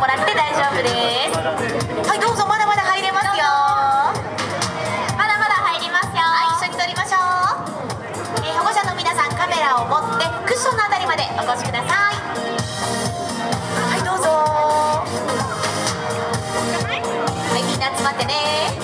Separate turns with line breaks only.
もらって大丈夫です。はい、どうぞ、まだまだ入れますよ。
まだまだ入りますよ。
はい、一緒に撮りましょう。保護者の皆さん、カメラを持ってクッションのあたりまでお越しください。はい、どうぞ。はい、みんな集まってね。